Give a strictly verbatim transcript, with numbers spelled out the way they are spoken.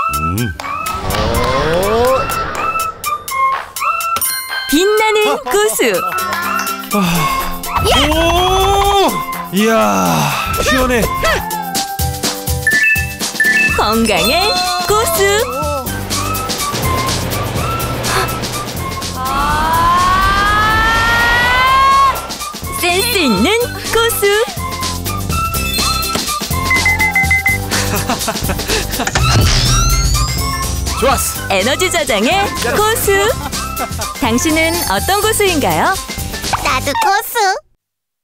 음. 빛나는 고수. 오! 이야, 시원해. 건강한 고수. 센스 있는 고수. 좋았어. 에너지 저장의 고수. 당신은 어떤 고수인가요? 나도 고수.